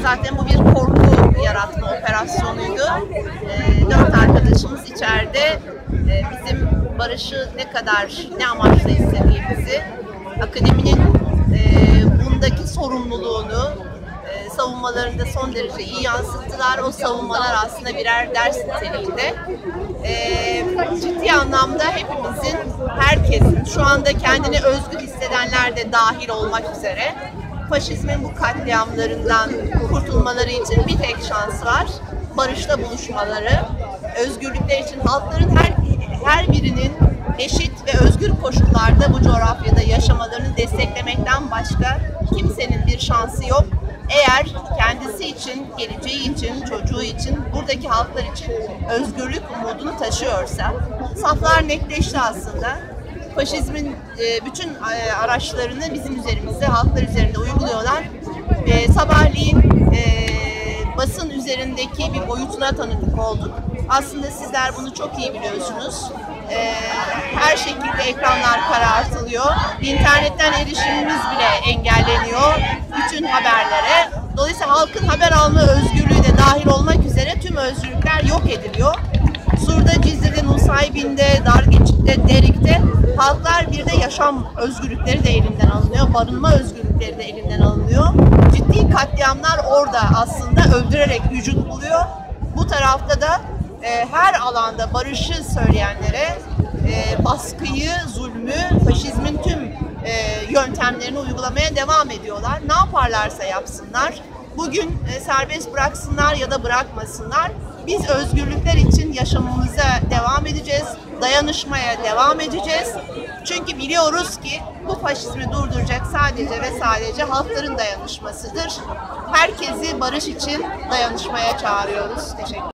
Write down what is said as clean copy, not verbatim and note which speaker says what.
Speaker 1: zaten bu bir korku yaratma operasyonuydu. 4 arkadaşımız içeride bizim barışı ne amaçla istediğimizi, akademinin bundaki sorumluluğunu savunmalarında son derece iyi yansıttılar. O savunmalar aslında birer ders niteliğinde. Ciddi anlamda hepimizin, herkesin, şu anda kendini özgür hissedenler de dahil olmak üzere faşizmin bu katliamlarından kurtulmaları için bir tek şans var. Barışta buluşmaları, özgürlükler için halkların her birinin eşit ve özgür koşullarda bu coğrafyada yaşamalarını desteklemekten başka kimsenin bir şansı yok. Eğer kendisi için, geleceği için, çocuğu için, buradaki halklar için özgürlük umudunu taşıyorsa, saflar netleşti aslında. Faşizmin bütün araçlarını bizim üzerimizde, halklar üzerinde uyguluyorlar. Sabahleyin basın üzerindeki bir boyutuna tanıklık olduk. Aslında sizler bunu çok iyi biliyorsunuz. Her şekilde ekranlar karartılıyor. İnternetten erişimimiz bile engelleniyor bütün haberlere. Dolayısıyla halkın haber alma özgürlüğü de dahil olmak üzere tüm özgürlükler yok ediliyor. Sur'da, Cizre'de, Nusaybin'de, Dargeçit'te, Derik'te halklar bir de yaşam özgürlükleri de elinden alınıyor. Barınma özgürlükleri de elinden alınıyor. Ciddi katliamlar orada aslında öldürerek vücut buluyor. Bu tarafta da her alanda barışı söyleyenlere baskıyı, zulmü, faşizmin tüm yöntemlerini uygulamaya devam ediyorlar. Ne yaparlarsa yapsınlar. Bugün serbest bıraksınlar ya da bırakmasınlar. Biz özgürlükler için yaşamımıza devam edeceğiz. Dayanışmaya devam edeceğiz. Çünkü biliyoruz ki bu faşizmi durduracak sadece ve sadece halkların dayanışmasıdır. Herkesi barış için dayanışmaya çağırıyoruz. Teşekkür ederim.